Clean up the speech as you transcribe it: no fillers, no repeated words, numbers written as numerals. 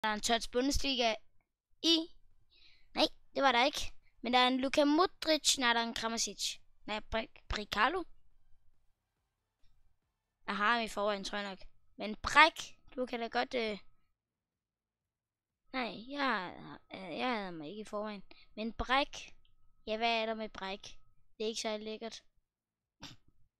Der er en Tots Bundesliga i... Nej, det var der ikke. Men der er en Luka Modric, nej, der er en Kramaric. Nej, Bricalo. Jeg har ham i forvejen, tror jeg nok. Men Bræk, du kan da godt... Nej, jeg havde ham ikke i forvejen. Men Bræk... Ja, hvad er der med Bræk? Det er ikke så lækkert.